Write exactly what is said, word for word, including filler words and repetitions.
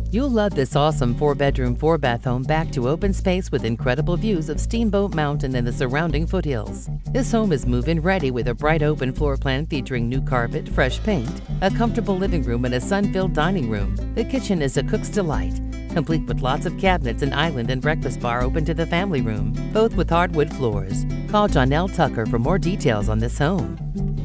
You'll love this awesome four-bedroom, four-bath home back to open space with incredible views of Steamboat Mountain and the surrounding foothills. This home is move-in ready with a bright open floor plan featuring new carpet, fresh paint, a comfortable living room, and a sun-filled dining room. The kitchen is a cook's delight, complete with lots of cabinets, an island, and breakfast bar open to the family room, both with hardwood floors. Call Jonelle Tucker for more details on this home.